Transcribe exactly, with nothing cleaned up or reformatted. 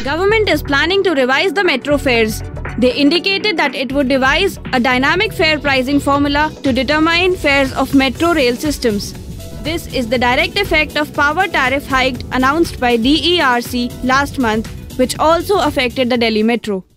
government is planning to revise the metro fares. They indicated that it would devise a dynamic fare pricing formula to determine fares of metro rail systems. This is the direct effect of power tariff hike announced by D E R C last month, which also affected the Delhi Metro.